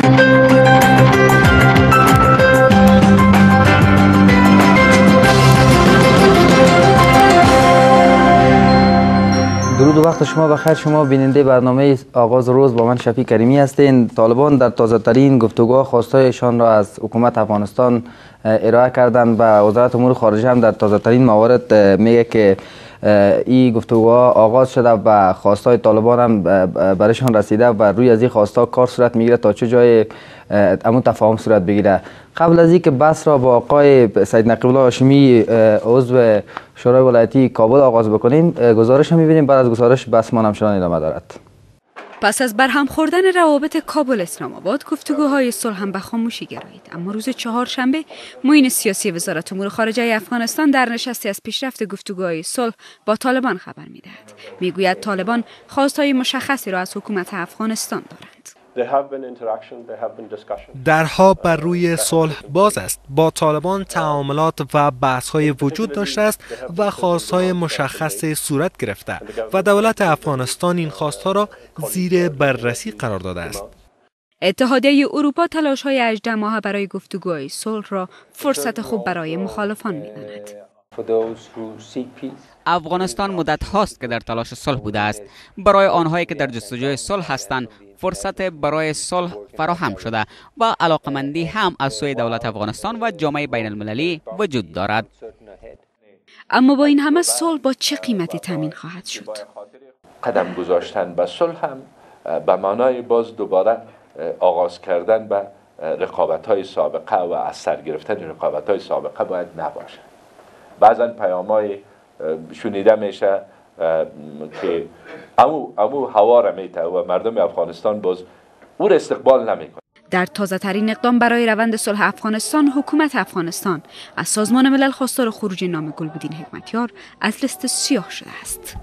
درود و وقت شما بخیر. شما بیننده برنامه آغاز روز با من شفیع کریمی هستین. طالبان در تازه ترین گفتگوها خواستایشان را از حکومت افغانستان ارائه کردند و وزارت امور خارجه هم در تازه ترین موارد میگه که این گفتگوها آغاز شده و خواستای طالبان هم برشان رسیده و روی از این خواستا کار صورت میگیره تا چه جای همون تفاهم صورت بگیره. قبل از اینکه بحث را با آقای سید نقیب الله هاشمی عضو شورای ولایتی کابل آغاز بکنیم، گزارش هم می‌بینیم. بعد از گزارش بحث ما همچنان ادامه دارد. پس از برهم خوردن روابط کابل اسلام آباد، گفتگوهای صلح هم به خاموشی گرایید. اما روز چهارشنبه معین سیاسی وزارت امور خارجه افغانستان در نشستی از پیشرفت گفتگوهای صلح با طالبان خبر می‌دهد. میگوید طالبان خواستهای مشخصی را از حکومت افغانستان دارند. درها بر روی صلح باز است. با طالبان تعاملات و بحث‌های وجود داشته است و خواستهای مشخص صورت گرفته و دولت افغانستان این خواستها را زیر بررسی قرار داده است. اتحادیه اروپا تلاش‌های 18 ماهه برای گفتگوهای صلح را فرصت خوب برای مخالفان می‌داند. افغانستان مدت هاست که در تلاش صلح بوده است. برای آنهایی که در جستجوی صلح هستند، فرصت برای صلح فراهم شده و علاقمندی هم از سوی دولت افغانستان و جامعه بین المللی وجود دارد. اما با این همه صلح با چه قیمتی تامین خواهد شد؟ قدم گذاشتن به صلح هم به معنای باز دوباره آغاز کردن به رقابت‌های سابقه و از سر گرفتن رقابت‌های سابقه باید نباشه. بعضا پیام‌های شنیده میشه که امو هوا را میته و مردم افغانستان باز او را استقبال نمیکنه. در تازه ترین اقدام برای روند صلح افغانستان، حکومت افغانستان از سازمان ملل خواستار خروج نام گلبدین حکمتیار از لیست سیاه شده است.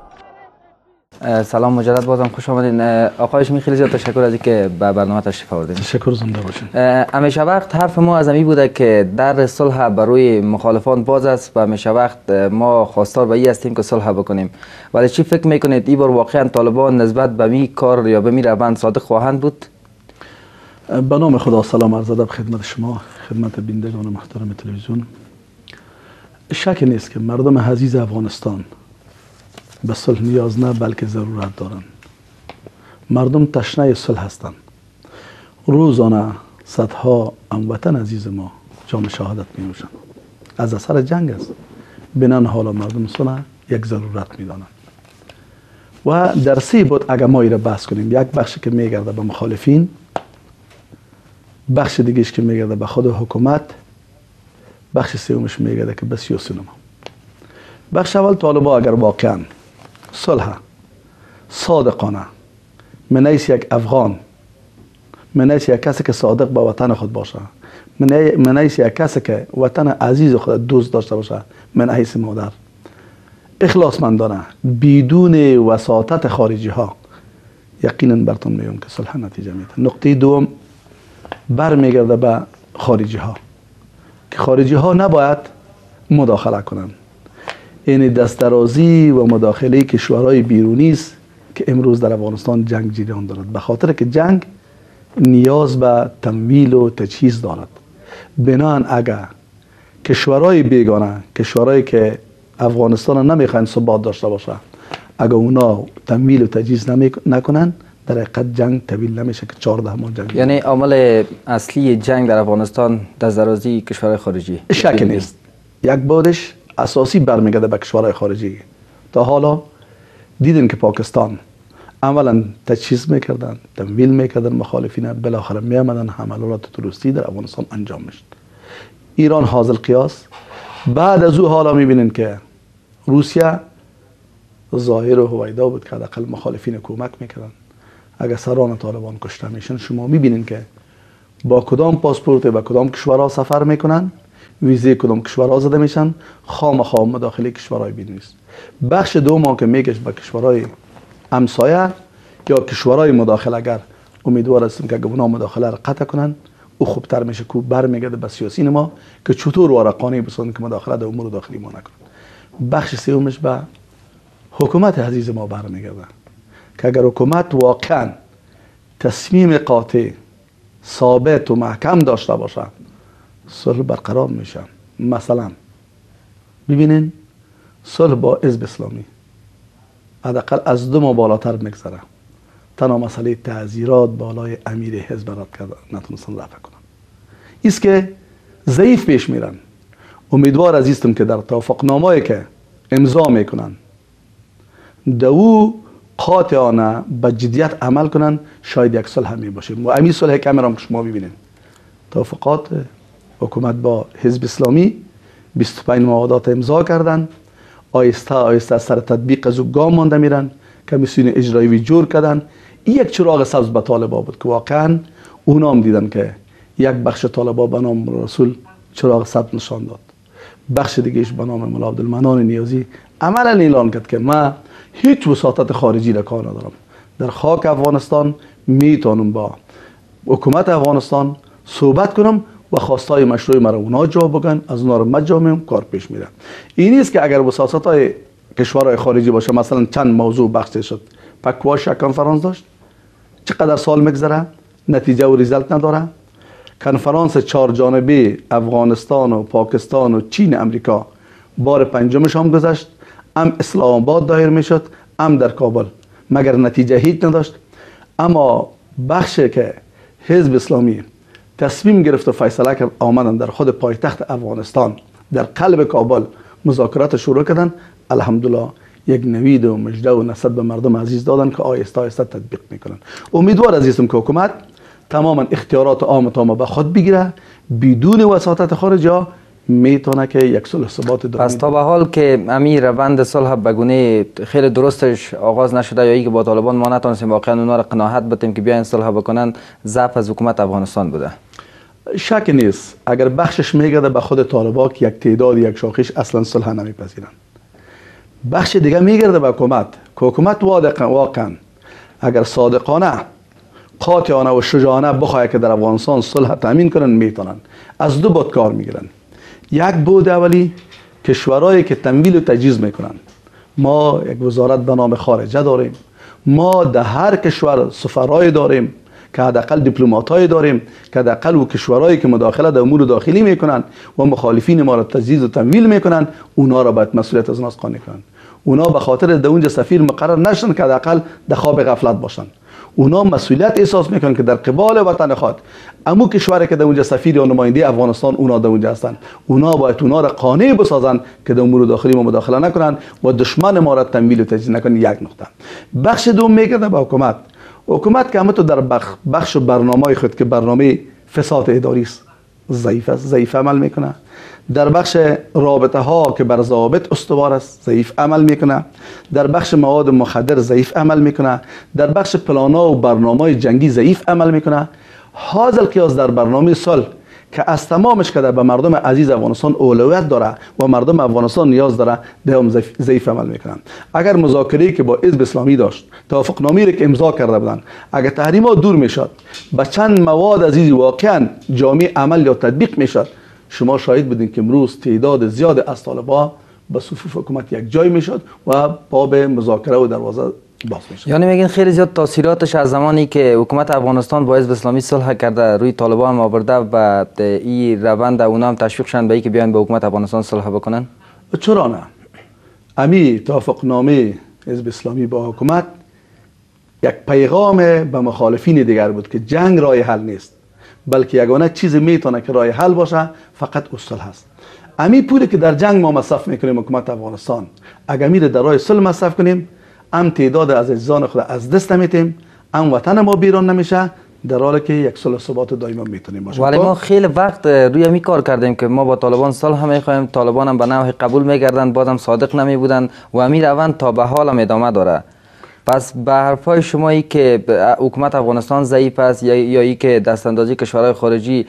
سلام مجدد، بازم خوش آمدین. آقای هاشمی خیلی زیاد تشکر از اینکه به برنامه تشریف آوردین. تشکر، زنده باشین. همیشه وقت حرف ما از این بوده که در صلح برای مخالفان باز است و همیشه وقت ما خواستار به این هستیم که صلح بکنیم. ولی چی فکر میکنید این بار واقعا طالبان نسبت به می کار یا به می روند صادق خواهند بود؟ به نام خدا سلام عرض ادب خدمت شما، خدمت بینندگان محترم تلویزیون. شک نیست که مردم عزیز افغانستان به صلح نیاز نه بلکه ضرورت دارند. مردم تشنه صلح هستند. روزانه صدها هموطن عزیز ما جام شهادت می نوشند. از اثر جنگ است. بنان حالا مردم صلح یک ضرورت می دانند. و در سه بود اگر ما را بحث کنیم، یک بخشی که می گرده به مخالفین، بخش دیگهش که می گرده به خود حکومت، بخش سومش می گرده که به سیاسی نما. بخش اول طالبا اگر واقعا صلح صادقانه من حیث یک افغان، من حیث یک کسی که صادق به وطن خود باشه، من حیث یک کسی که وطن عزیز خود دوست داشته باشه، من حیث مادر اخلاصمندانه بدون وساطت خارجی ها، یقینا براتون میگم که صلح نتیجه میده. نقطه دوم برمیگرده به خارجی ها که خارجی ها نباید مداخله کنند. این دسترازی و مداخله کشورهای بیرونی است که امروز در افغانستان جنگ جریان دارد، به خاطر که جنگ نیاز به تمویل و تجهیز دارد. بنابراین اگر کشورهای بیگانه، کشورهایی که افغانستان نمیخواین ثبات داشته باشه، اگر اونا تمویل و تجهیز نکنن، در حقیقت جنگ طویل نمیشه که 14 ماه جنگ. یعنی عامل اصلی جنگ در افغانستان دسترازی کشورهای خارجی شک نیست. یک بودش اساسی برمیگرده به کشورهای خارجی. تا حالا دیدن که پاکستان اولا تجهیز میکردن، تمویل میکردن مخالفین، بالاخره میامدن حملات تروریستی در افغانستان انجام میشد. ایران حاصل قیاس. بعد از او حالا میبینن که روسیه ظاهر و هویدا بود که حداقل مخالفین کمک میکردن. اگر سران طالبان کشته میشن، شما میبینین که با کدام پاسپورت و کدام کشورها سفر میکنن، ویزه کدام کشورها زده میشن، خام مداخله کشورهای بیرونی است. بخش دوم که میگش به کشورهای همسایه یا کشورهای مداخله‌گر، امیدوار هستیم که اگر اونا مداخله را قطع کنن، او خوبتر میشه که برمیگرده به سیاسی ما که چطور ورقانه بسازن که مداخله در امور داخلی ما نکنن. بخش سومش به حکومت عزیز ما برمیگرده که اگر حکومت واقعا تصمیم قاطع ثابت و محکم داشته باشه صلح برقرار میشه. مثلا ببینین صلح با حزب اسلامی حداقل از 2 ماه بالاتر میگذره، تنها مسئله تعزیرات بالای امیر حزب رد کرده نتونستن رفع کنن، ایست که ضعیف پیش میرن. امیدوار عزیزم که در توافقنامه‌ای که امضا میکنن دو قاطعانه به جدیت عمل کنن، شاید یک صلح می باشه. و همین صلح کامرام که شما ببینید توافقات حکومت با حزب اسلامی 25 موادات امضا کردن، آیسته آیسته سر تطبیق از گام مانده میرن، کمیسیون اجرایی جور کردن. این یک چراغ سبز به طالبا بود که واقعا اونا هم دیدن که یک بخش طالبا به نام رسول چراغ سبز نشان داد، بخش دیگهش به نام مولا عبدالمنان نیازی عملا اعلان کرد که من هیچ وساطت خارجی را کار ندارم، در خاک افغانستان میتونم با حکومت افغانستان صحبت کنم و خواستای مشروع مرا اونا جواب بگن، از اونا رو مجامم کار پیش میره. این نیست که اگر وساطت های کشورهای خارجی باشه، مثلا چند موضوع بحث شد، پکواش کنفرانس داشت، چقدر سال میگذره نتیجه و ریزلت نداره. کنفرانس 4 جانبه افغانستان و پاکستان و چین امریکا بار 5مش هم گذشت، هم اسلام آباد دایر میشد، هم در کابل، مگر نتیجه هیچ نداشت. اما بخشی که حزب اسلامی تصمیم گرفت و فیصله کرد آمدن در خود پایتخت افغانستان در قلب کابل مذاکرات شروع کردن، الحمدلله یک نوید و مژده و نصب به مردم عزیز دادن که آیسته آیسته تطبیق میکنن. امیدوار عزیزم که حکومت تماما اختیارات عام به خود بگیره، بدون وساطت خارجی میتونه که یک صلح ثبات دائمی. پس تا به حال که امیر روند صلح به گونه خیلی درستش آغاز نشده یا اینکه با طالبان ما نتونستیم واقعا اونا را قناعت بدیم که بیاین صلح بکنن، ضعف از حکومت افغانستان بوده؟ شک نیست. اگر بخشش میگرده به خود طالبان که یک تعداد یک شاخش اصلا صلح نمیپذیرن، بخش دیگه میگرده به حکومت که حکومت واقعا اگر صادقانه قاطعانه و شجاعانه بخواه که در افغانستان صلح تامین کنن، میتونن. از 2 بود کار میگیرن. یک بود اولی کشورهایی که تمویل و تجهیز میکنن، ما یک وزارت به نام خارجه داریم، ما در هر کشور سفرای داریم که حداقل دیپلماتای داریم که حداقل و کشورهایی که مداخله در امور داخلی میکنن و مخالفین ما را تجهیز و تمویل میکنن، اونا را باید مسئولیت از ناس قانع کنن. اونا به خاطر در اونجا سفیر مقرر نشن که حداقل در خواب غفلت باشن. اونا مسئولیت احساس میکنن که در قبال وطن خود امو کشوری که در اونجا سفیر یا نماینده افغانستان اونا در اونجا هستن، اونا باید اونا را قانع بسازن که در امور داخلی ما مداخله نکنن و دشمن ما را تمویل و تجهیز نکنن. یک نقطه. بخش دوم میگرده به حکومت. حکومت که همونطور در بخش برنامه خود که برنامه فساد اداری است ضعیف عمل میکنه، در بخش رابطه ها که بر ضوابط استوار است ضعیف عمل میکنه، در بخش مواد مخدر ضعیف عمل میکنه، در بخش پلانا و برنامه جنگی ضعیف عمل میکنه. حاصل قیاس در برنامه صلح که از تمامش که به مردم عزیز افغانستان اولویت داره و مردم افغانستان نیاز داره، هم ضعیف عمل میکنن. اگر مذاکره‌ای که با حزب اسلامی داشت، توافقنامه‌ای که امضا کرده بودن، اگر تحریمات دور میشد، با چند مواد عزیزی واقعا جامع عمل یا تطبیق میشد، شما شاهد بودین که امروز تعداد زیاد از طالبان به صفوف حکومت یک جای میشد و باب مذاکره و دروازه باز میشه. یعنی میگین خیلی زیاد تاثیراتش از زمانی که حکومت افغانستان با حزب اسلامی صلح کرده روی طالبان هم آورده و این روند اونا هم تشویق شدن به اینکه بیان با حکومت افغانستان صلح بکنن؟ چرا نه؟ امی توافقنامه حزب اسلامی با حکومت یک پیغام به مخالفین دیگر بود که جنگ راه حل نیست، بلکه یگانه چیز میتونه که راه حل باشه فقط صلح هست. امی پولی که در جنگ ما مصرف میکنیم حکومت افغانستان، اگر میره در راه صلح مصرف کنیم، هم تعداد از عزیزان خود از دست نمیتیم، هم وطن ما بیرون نمیشه، در حالی که یک صلح ثبات دائمی میتونیم باشه. ولی ما خیلی وقت روی می کار کردیم که ما با طالبان صلح میخوایم، طالبان هم به نوعی قبول میگردن، بازم صادق نمی بودن و امیر روند تا به حال هم ادامه داره. پس به حرفای شمایی که حکومت افغانستان ضعیف است یا ای که دستاندازی کشورهای خارجی،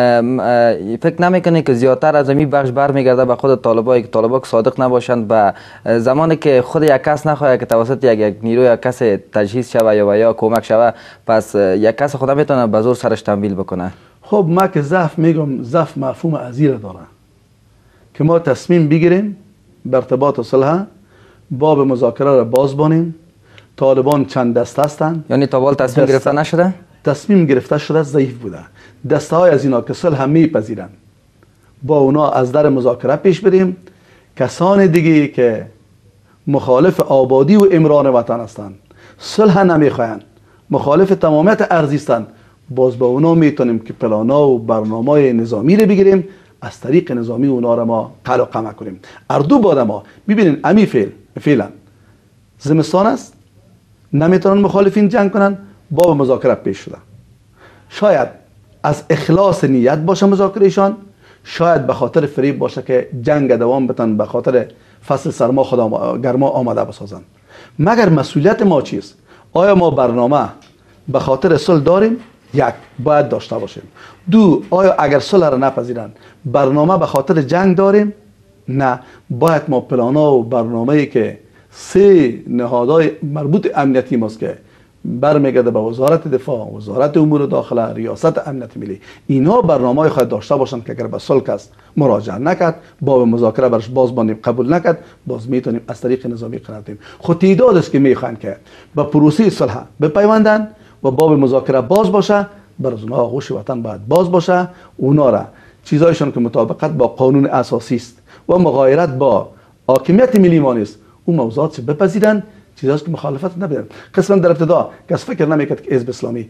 فکر نمیکنه که زیادتر از این بخش برمیگرده به خود طالبایی که طالبا صادق نباشند، به زمانی که خود یک کس نخواهد که توسط یک نیروی یک کس تجهیز شوه یا کمک شوه، پس یک کس خود میتونه به زور سرش تمویل بکنه. خب ما که ضعف میگم، ضعف مفهوم ازیره داره که ما تصمیم بگیریم به ارتباط صلح باب مذاکره را باز بانیم. طالبان چند دست هستند؟ یعنی تا حال تصمیم گرفته نشده؟ تصمیم گرفته شده ضعیف بوده. دسته های از اینا که صلح میپذیرند با اونا از در مذاکره پیش بریم. کسان دیگه که مخالف آبادی و عمران وطن هستند، صلح نمیخواین، مخالف تمامیت ارضی هستند، باز با اونا میتونیم که پلانا و برنامه نظامی رو بگیریم، از طریق نظامی اونا رو ما قلع و قمع کنیم. اردو بعد ما ببینین امی فعلا زمستان است، نمیتونن مخالفین جنگ کنن، باب مذاکره پیش شده. شاید از اخلاص نیت باشه مذاکرهشان، شاید به خاطر فریب باشه که جنگ دوام بتن، به خاطر فصل سرما خدا گرما آماده بسازن. مگر مسئولیت ما چیست؟ آیا ما برنامه به خاطر صلح داریم؟ یک، باید داشته باشیم. دو، آیا اگر صلح را نپذیرن برنامه به خاطر جنگ داریم؟ نه، باید ما پلانا و برنامه‌ای که سه نهادهای مربوط امنیتی ماست که برمیگرده به وزارت دفاع، وزارت امور داخله، ریاست امنیت ملی، اینا برنامه خود داشته باشند که اگر به صلح کس مراجعه نکرد، باب مذاکره برش باز بانیم قبول نکرد، باز میتونیم از طریق نظامی قرار دیم. خود تعداد است که میخواین که به پروسه صلح بپیوندن و باب مذاکره باز باشه، بر از اونها آغوش وطن باید باز باشه. اونا را چیزایشان که مطابقت با قانون اساسی است و مغایرت با حاکمیت ملی ما نیست، اون موضوعات بپذیرن، چیزاست که مخالفت نبیدن. قسما در ابتدا کس فکر نمیکرد که حزب اسلامی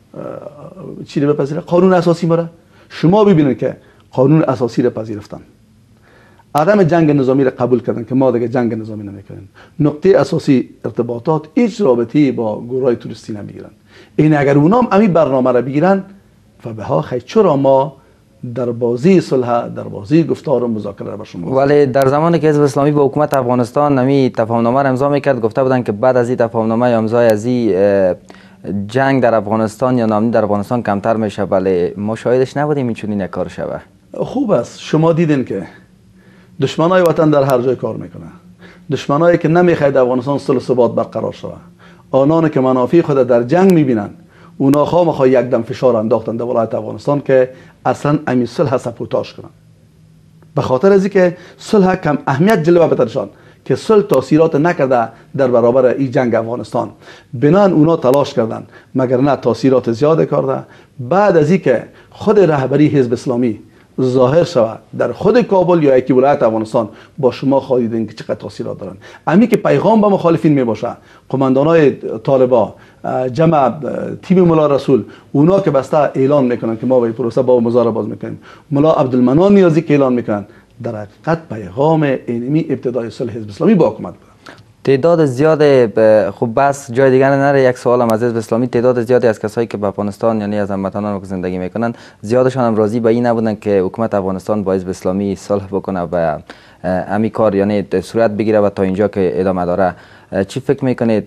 چی رو بپذیره؟ قانون اساسی ما را. شما ببینید که قانون اساسی را پذیرفتن، عدم جنگ نظامی را قبول کردن که ما دیگه جنگ نظامی نمیکنیم. نقطه اساسی ارتباطات هیچ رابطه‌ای با گروهای توریستی نمیگیرن. این اگر اونام همین برنامه را بگیرن و به ها خیلی چرا ما در بازی صلح، در بازی گفتار و مذاکره با شما. ولی در زمانی که حزب اسلامی با حکومت افغانستان نمی تفاهمنامه را امضا میکرد، گفته بودن که بعد از این تفاهمنامه یا امضای از این جنگ در افغانستان یا ناامنی در افغانستان کمتر میشه. ولی ما شاهدش نبودیم این چنین کار شود. خوب است شما دیدین که دشمنای وطن در هر جای کار میکنه، دشمنایی که نمیخواید افغانستان صلح و ثبات برقرار شود، آنان که منافع خود در جنگ میبینن، اونا خامخا یک دم فشار انداختن در ولایت افغانستان که اصلا امی صلح سپوتاژ کنن، به خاطر از اینکه صلح کم اهمیت جلوه بترشان که صلح تاثیرات نکرده در برابر این جنگ افغانستان. بنان اونا تلاش کردن، مگر نه تاثیرات زیاد کرده. بعد از اینکه خود رهبری حزب اسلامی ظاهر شود در خود کابل یا یکی ولایت افغانستان، با شما خواهیدین که چقدر تاثیرات دارن. امی که پیغام به مخالفین می باشه، قماندانای طالبا، جمع تیم ملا رسول، اونا که بسته اعلان میکنن که ما به پروسه با مزار باز میکنیم، ملا عبدالمنان نیازی که اعلان میکنن، در حقیقت پیغام اینمی ابتدای صلح حزب اسلامی با حکومت بود. تعداد زیاد خب بس جای دیگر نره، یک سوال هم از حزب اسلامی، تعداد زیادی از کسایی که به افغانستان یعنی از هموطنان که زندگی میکنن، زیادشان هم راضی به این نبودن که حکومت افغانستان با حزب اسلامی صلح بکنه و همین کار یعنی صورت بگیره و تا اینجا که ادامه داره. چی فکر میکنید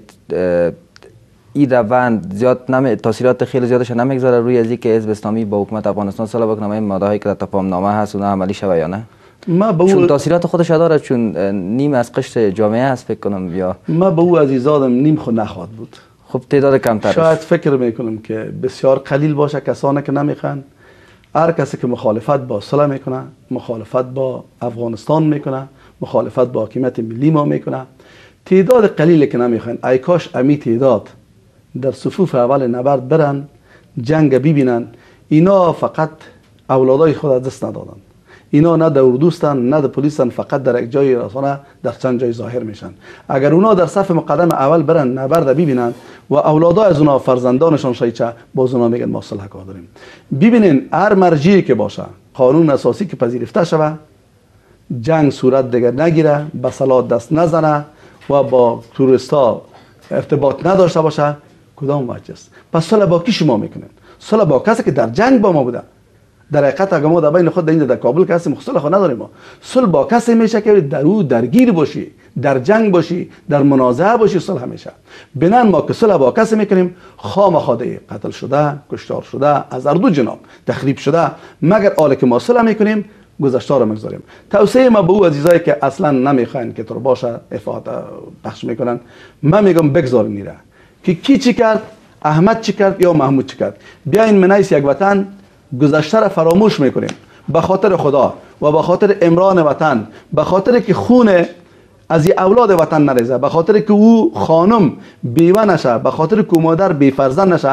این روند زیاد تاثیرات خیلی زیادش نمیگذاره روی از اینکه حزب اسلامی با حکومت افغانستان صلح بکنه؟ این ماده‌هایی که در تفاهمنامه هست اونها عملی شوه یا نه؟ چون تاثیرات خودش داره، چون نیم از قشر جامعه است فکر کنم. یا ما به او عزیزادم نیم خود نخواد بود. خب تعداد کمتر شاید فکر میکنم که بسیار قلیل باشه کسانی که نمیخوان. هر کسی که مخالفت با صلح میکنه، مخالفت با افغانستان میکنه، مخالفت با حاکمیت ملی ما میکنه. تعداد قلیلی که نمیخوان، ای کاش امی تعداد در صفوف اول نبرد برن، جنگ ببینن. اینا فقط اولادای خود از دست ندادن. اینا نه در اردوستن نه در پلیسن، فقط در یک جای رسانه در چند جای ظاهر میشن. اگر اونا در صف مقدم اول برن نبرد ببینن و اولادای از اونا فرزندانشان شایچه، باز اونا میگن ما صلح کار داریم. ببینین هر مرجعی که باشه، قانون اساسی که پذیرفته شوه، جنگ صورت دیگر نگیره، به صلات دست نزنه و با توریستا ارتباط نداشته باشه، کدام وجه است؟ پس صلح با کی شما میکنین؟ صلح با کسی که در جنگ با ما بوده. در حقیقت اگر ما در بین خود در کابل که هستیم صلح خود نداریم. ما صلح با کسی میشه که در او درگیر باشی، در جنگ باشی، در منازعه باشی، صلح میشه. بنان ما که صلح با کسی میکنیم، خامخواه قتل شده، کشتار شده، از هر دو جناب تخریب شده، مگر حالی که ما صلح میکنیم گذشته رو میگذاریم. توصیه ما به او عزیزایی که اصلا نمیخواین که تو باشه افاده پخش میکنن، من میگم بگذارین نیره که کی چی کرد، احمد چی کرد یا محمود چی کرد. بیاین منیس یک وطن گذشته را فراموش میکنیم به خاطر خدا و به خاطر عمران وطن، به خاطر که خون از اولاد وطن نریزه، به خاطر که او خانم بیوه نشه، به خاطر که مادر بی فرزند نشه.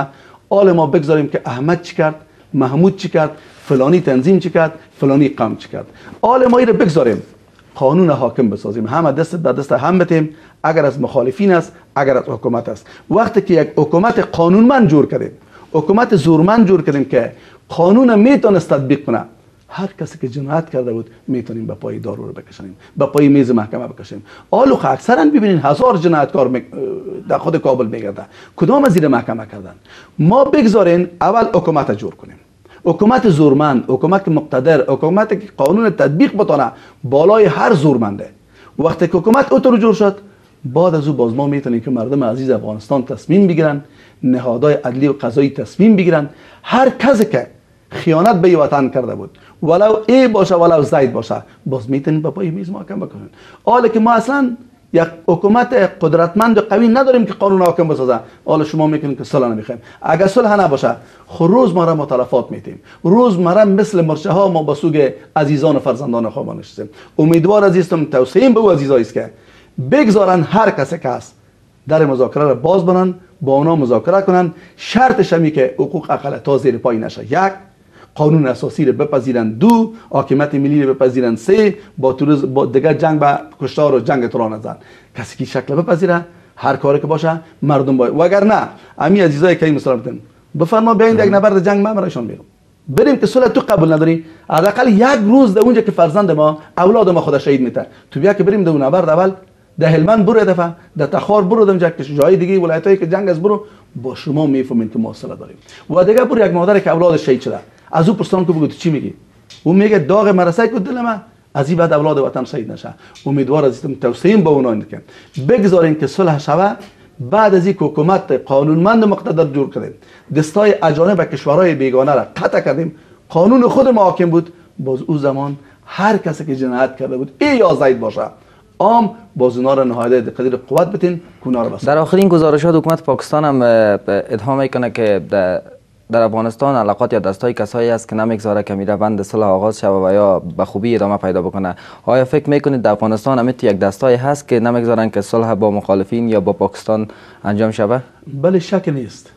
حال ما بگذاریم که احمد چی کرد، محمود چی کرد، فلانی تنظیم چی کرد، فلانی قوم چی کرد. حال ما رو بگذاریم، قانون حاکم بسازیم، همه دست به دست هم بتیم، اگر از مخالفین است، اگر از حکومت است. وقتی که یک حکومت قانونمند جور کردیم، حکومت زورمند جور کردیم که قانون میتونست تطبیق کنه، هر کسی که جنایت کرده بود میتونیم به پای دارو رو بکشیم، به پای میز محکمه بکشیم. آلو اکثرا ببینین هزار جنایتکار در خود کابل میگرده، کدام از زیر محکمه کردن. ما بگذارین اول حکومت جور کنیم، حکومت زورمند، حکومت مقتدر، حکومت که قانون تطبیق بتونه بالای هر زورمنده. وقتی که حکومت اوتو جور شد، بعد از او باز ما میتونیم که مردم عزیز افغانستان تصمیم بگیرن، نهادهای عدلی و قضایی تصمیم بگیرن، هر کسی که خیانت به وطن کرده بود، ولو ای باشه ولو زید باشه، باز میتونیم به پای میز محکم بکنن. حالا که ما اصلا یک حکومت قدرتمند و قوی نداریم که قانون حاکم بسازه، حالا شما میکنین که صلح نمیخوایم. اگر صلح نباشه، روز ما را متلفات میتیم، روز ما را مثل مرچه ها ما با سوگ عزیزان و فرزندان خود نشستیم. امیدوار عزیزم توصیه به او عزیزایی است که بگذارن هر کسی که هست در مذاکره را باز بنن، با اونا مذاکره کنن. شرطش همی که حقوق اقلیت‌ها زیر پای نشه، یک قانون اساسی رو بپذیرن، دو حاکمیت ملی رو بپذیرن، سه با دیگر جنگ به کشتار و جنگ ترا نزن. کسی که شکل بپذیره، هر کاری که باشه مردم باید، وگر نه امی عزیزای که مثلا بتن بفرما بیاین یک نبرد جنگ ما برایشان بیرون بریم که صلح تو قبول نداری، حداقل یک روز در اونجا که فرزند ما اولاد ما خود شهید میته، تو بیا که بریم در نبرد اول در هلمند برو، دفعه در تخار برو، در اونجا که جای دیگه ولایتایی که جنگ از برو، با شما میفهمین که ما صلح داریم. و دیگه برو یک مادر که اولاد شهید شده، از او پرسان که بگو تو چی میگی، او میگه داغ مرسای که دل من از این بعد اولاد وطن شهید نشه. امیدوار عزیزم توصیه به اونا اینه که بگذارین که صلح شوه. بعد از این حکومت قانونمند و مقتدر جور کردیم، دستای اجانب و کشورهای بیگانه را قطع کردیم، قانون خود ما حاکم بود، باز او زمان هر کسی که جنایت کرده بود ای یا زید باشه عام باز اونا را نهایت قدر قوت بتین کونا را بس. در آخرین گزارشات حکومت پاکستان هم ادعا میکنه که در افغانستان علاقات یا دستای کسایی است که نمیگذاره که میروند صلح آغاز شود و یا به خوبی ادامه پیدا بکنه. آیا فکر میکنید در افغانستان همیت یک دستای هست که نمیگذارن که صلح با مخالفین یا با پاکستان انجام شود؟ بله شک نیست.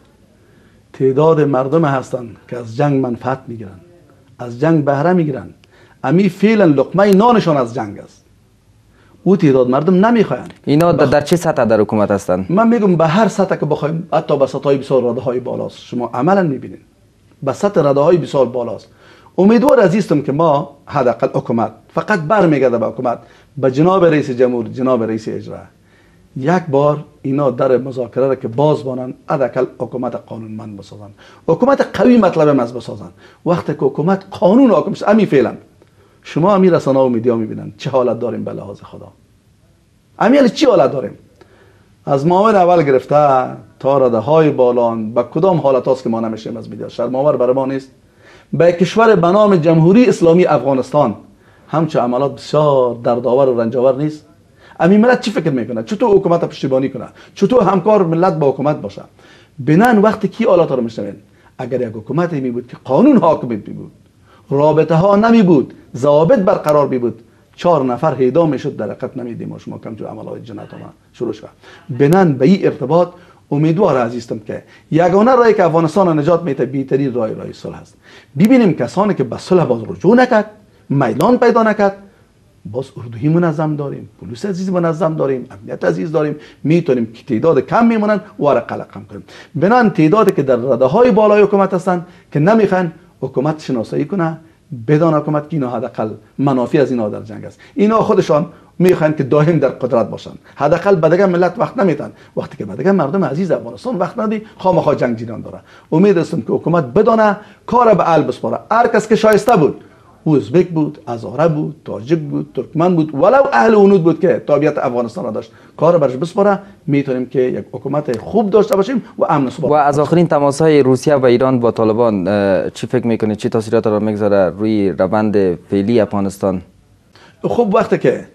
تعداد مردم هستند که از جنگ منفعت میگیرن، از جنگ بهره میگیرن. امی فعلا لقمه نانشان از جنگ است. او تعداد مردم نمیخواین. اینا در چه سطح در حکومت هستند؟ من میگم به هر سطح که بخوایم، حتی به سطح بسیار رده های بالاست. شما عملا میبینید به سطح رده های بسیار بالاست. امیدوار عزیزم که ما حداقل حکومت فقط برمیگرده به حکومت، به جناب رئیس جمهور، جناب رئیس اجرا، یک بار اینا در مذاکره را که باز بانن، حداقل حکومت قانونمند بسازن، حکومت قوی مطلب از بسازن. وقتی که حکومت قانون حاکم شد، امی فعلا شما امی رسانه و میدیا میبینن چه حالت داریم به لحاظ خدا. امی چی حالت داریم؟ از معاون اول گرفته تا رده های بالان به کدام حالت هاست که ما نمیشیم از میدیا. شرم‌آور برای ما نیست؟ به کشور به نام جمهوری اسلامی افغانستان همچه عملات بسیار دردآور و رنجاور نیست؟ امی ملت چی فکر میکنه؟ چطور حکومت پشتیبانی کنه؟ چطور همکار ملت با حکومت باشه؟ بنان وقتی کی حالات رو میشنوین؟ اگر یک حکومتی می بود که قانون حاکم می بود، رابطه ها نمی بود، ضوابط برقرار می بود، 4 نفر اعدام میشد، در حقیقت نمیدیم و شما کم جو عملات جنایت ها شروع شد. بنان به این ارتباط امیدوار عزیزم که یگانه راهی که افغانستان نجات میده بهترین راه صلح است. ببینیم کسانی که به صلح باز رجوع نکرد، میدان پیدا نکرد، باز اردوی منظم داریم، پلیس عزیز منظم داریم، امنیت عزیز داریم، میتونیم که تعداد کم میمونن و را قلق کم کنیم. بنان تعدادی که در رده های بالای حکومت هستند که نمیخوان حکومت شناسایی کنه، بدان حکومت که اینا حداقل منافع از اینا در جنگ است. اینا خودشان میخوان که دائم در قدرت باشن، حداقل به دیگه ملت وقت نمیدن. وقتی که به دیگه مردم عزیز افغانستان وقت ندی، خامخا جنگ جریان داره. امید هستم که حکومت بدانه کار به حل بسپاره. هر کس که شایسته بود، ازبک بود، هزاره بود، تاجیک بود، ترکمن بود، ولو اهل اونود بود که تابعیت افغانستان را داشت، کار برش بسپاره، میتونیم که یک حکومت خوب داشته باشیم و امن و ثبات. و از آخرین تماس‌های روسیه و ایران با طالبان چی فکر میکنید؟ چی تاثیرات را میگذاره روی روند فعلی افغانستان؟ خب وقتی که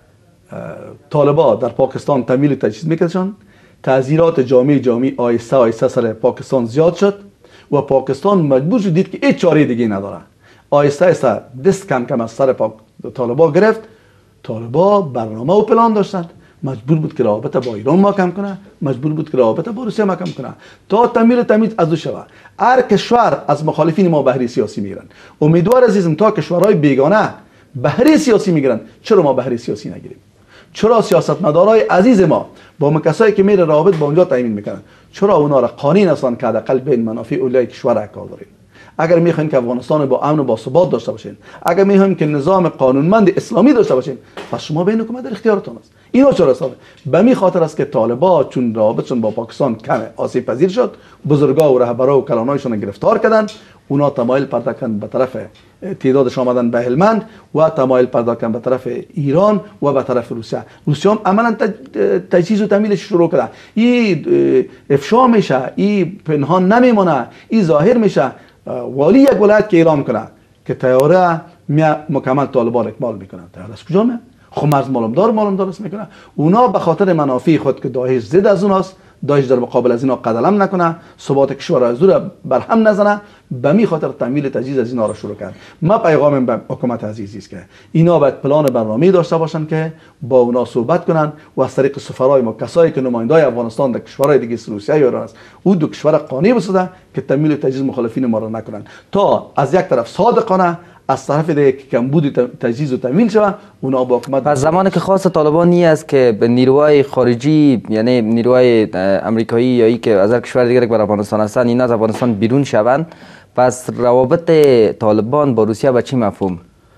طالبان در پاکستان تمویل تجهیز میکردن، تعذیرات جامعه آیسته سر پاکستان زیاد شد و پاکستان مجبور شد دید که هیچ چاره دیگه نداره. آیسته دست کم از سر طالبان گرفت. طالبان برنامه و پلان داشتند مجبور بود که روابط با ایران محکم کنه، مجبور بود که روابط با روسیه محکم کنه تا تمیز از او شود. هر کشور از مخالفین ما بهره سیاسی میگیرن. امیدوار عزیزم تا کشورهای بیگانه بهره سیاسی میگیرن، چرا ما بهره سیاسی نگیریم؟ چرا سیاستمدارای عزیز ما با کسایی که میره روابط با اونجا تامین میکنن، چرا اونا را قانین اصلا که حداقل بین منافع اولای کشور کار داریم؟ اگر میخواین که افغانستان با امن و با ثبات داشته باشین، اگر میخواین که نظام قانونمند اسلامی داشته باشین، پس شما بین حکومت در اختیارتون است. اینو چرا حسابه؟ به می خاطر است که طالبان چون رابطشون با پاکستان کم آسیب پذیر شد، بزرگا و رهبرا و کلانایشون گرفتار کردن، اونا تمایل پیدا کردن به طرف تعدادش آمدن به هلمند و تمایل پیدا کردن به طرف ایران و به طرف روسیه. روسیه هم عملا تجهیز و تمویلش شروع کرده. این افشا میشه، این پنهان نمیمونه، این ظاهر میشه. والی یک ولایت که اعلام کنه که تیاره مکمل طالبان اکمال میکنه، تیاره از کجا میاد؟ خب مرز معلومدار است میکنه. اونا به خاطر منافع خود که داعش ضد از اوناست، داعش در مقابل از اینا قدم نکنه، ثبات کشور از دور برهم نزنه، به می خاطر تمویل تجهیز از اینا را شروع کرد. ما پیغامم به حکومت عزیزی است که اینا باید پلان برنامه‌ای داشته باشن که با اونا صحبت کنن و از طریق سفرای ما کسایی که نمایندای افغانستان در کشورهای دیگه روسیه یا ایران است، او دو کشور قانع بسازه که تمویل تجهیز مخالفین ما را نکنن، تا از یک طرف صادقانه از طرف دیگه که کمبود تجهیز و تمویل شود اونا با حکومت. پس زمانی که خاص طالبان نی است که به نیروهای خارجی، یعنی نیروهای امریکایی یا ای که از کشور دیگر که بر افغانستان هستند، اینا از افغانستان بیرون شوند، پس روابط طالبان با روسیه به چی مفهوم؟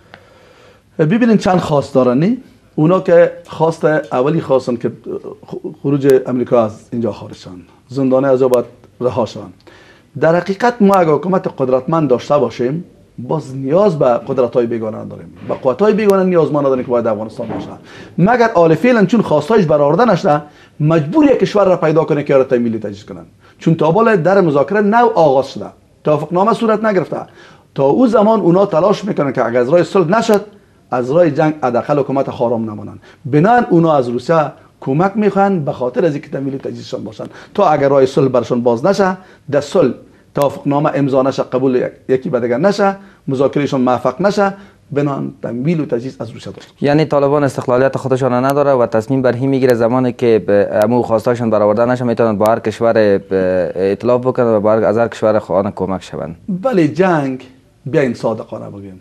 ببینید چند خواست دارن. نی اونا که خواست اولی خواستن که خروج امریکا از اینجا خارج شن، زندانه از باید رها شون. در حقیقت ما اگر حکومت قدرتمند داشته باشیم، باز نیاز به قدرت‌های بیگانه نداریم، به قوت‌های بیگانه نیاز ما نداریم که باید افغانستان باشه. مگر آل فعلا چون خواستایش برآورده نشده، مجبور یک کشور را پیدا کنه که را تمویل تجهیز کنن. چون تا بالا در مذاکره نو آغاز شده، توافقنامه صورت نگرفته، تا او زمان اونا تلاش میکنن که اگر از راه صلح نشد، از راه جنگ حداقل حکومت خارم نمونن. بنان اونا از روسیه کمک میخوان به خاطر از اینکه تمویل تجهیزشان باشن، تا اگر راه صلح برشون باز نشه، در صلح توافقنامه امضا نشه، قبول یکی به دیگر نشه، مذاکرهشون موفق نشه، بنان تمویل و تجهیز از روسیه داشته. یعنی طالبان استقلالیت خودشان نداره و تصمیم بر این میگیره زمانی که به امو خواستاشون برآورده نشه میتونن با هر کشور ائتلاف بکنن و با از هر کشور خانه کمک شون. بله، جنگ بیاین صادقانه بگیم،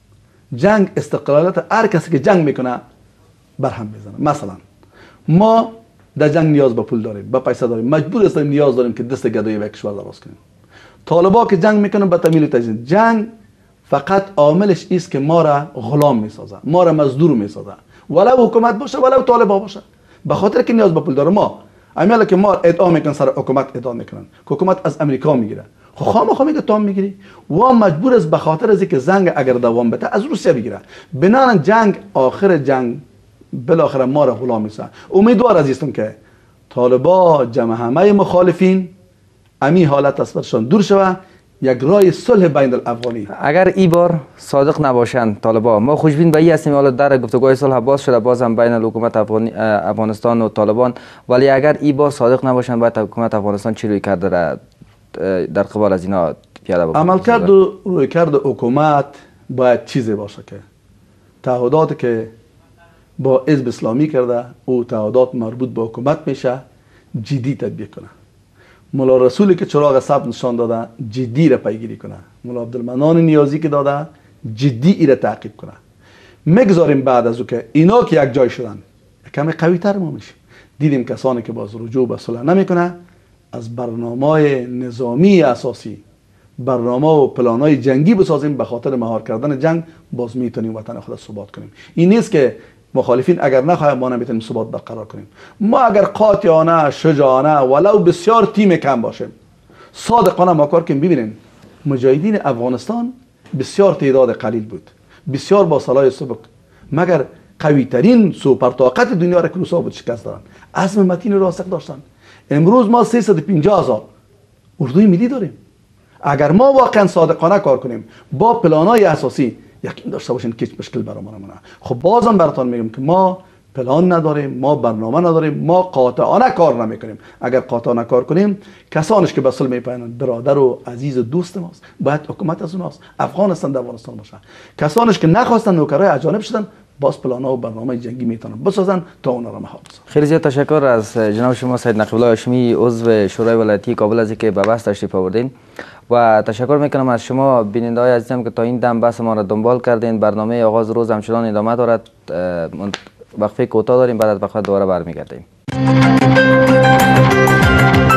جنگ استقلالیت هر کسی که جنگ میکنه برهم میزنه. مثلا ما در جنگ نیاز به پول داریم، به پیسه داریم، مجبور هستیم نیاز داریم که دست گدای یک کشور دراز کنیم. طالبان که جنگ میکنن به تمویل تجهیز، جنگ فقط عاملش است که ما را غلام میسازه، ما را مزدور میسازه، ولو حکومت باشه ولو طالبان باشه، به خاطر که نیاز به پول داره. ما امیاله که ما ادعا میکنن سر حکومت ادعا میکنن که حکومت از امریکا میگیره، خب خامخا میگه تو هم میگیری، و مجبور است به خاطر از اینکه جنگ اگر دوام بده از روسیه بگیره. بنان جنگ آخر جنگ بالاخره ما را غلام میسازه. امیدوار عزیزم که طالبان جمع همه مخالفین امی حالت از برشان دور شود، یک راه صلح بین الافغانی. اگر این بار صادق نباشند طالبان، ما خوشبین به این هستیم حالا در گفتگوهای صلح باز شده باز هم بین حکومت افغانستان و طالبان، ولی اگر این بار صادق نباشند باید حکومت افغانستان چی روی کرده در قبال از اینا پیاده بکنه؟ عملکرد و رویکرد حکومت باید چیزی باشه که تعهدات که با حزب اسلامی کرده او تعهدات مربوط به حکومت میشه جدی تطبیق کنه. مولا رسولی که چراغ سبز نشان داده جدی را پیگیری کنه، مولا عبدالمنان نیازی که داده جدی ای را تعقیب کنه. میگذاریم بعد از او که اینا که یک جای شدن کمی قوی تر ما میشیم. دیدیم کسانی که باز رجوع به صلح نمیکنه، از برنامه نظامی اساسی، برنامه و پلانای جنگی بسازیم به خاطر مهار کردن جنگ، باز میتونیم وطن خود ثبات کنیم. این نیست که مخالفین اگر نخواهند ما نمیتونیم ثبات برقرار کنیم. ما اگر قاطعانه، شجاعانه، ولو بسیار تیم کم باشیم، صادقانه ما کار کنیم. ببینیم مجاهدین افغانستان بسیار تعداد قلیل بود، بسیار با صلاح سبک، مگر قوی ترین سوپر طاقت دنیا را که روسا بود شکست دادن، عزم متین راسخ داشتن. امروز ما 350,000 اردوی ملی داریم. اگر ما واقعا صادقانه کار کنیم با پلانای اساسی، یقین داشته باشین که هیچ مشکل برای ما نمونه. خب بازم براتون میگم که ما پلان نداریم، ما برنامه نداریم، ما قاطعانه کار نمیکنیم. اگر قاطعانه کار کنیم، کسانش که به صلح میپیوندند برادر و عزیز و دوست ماست، باید حکومت از اوناست، افغان هستند افغانستان باشه. کسانش که نخواستن نوکرای اجانب شدن، باز پلان‌ها و برنامه جنگی میتونن بسازن تا اون را مهار بسازن. خیلی زیاد تشکر از جناب شما سید نقیب الله هاشمی عضو شورای ولایتی کابل از اینکه به بحث تشریف آوردین و تشکر میکنم از شما بیننده های عزیزم که تا این دم بحث ما را دنبال کردین. برنامه آغاز روز همچنان ادامه دارد. وقفه کوتاه داریم، بعد از وقفه دوباره برمیگردیم.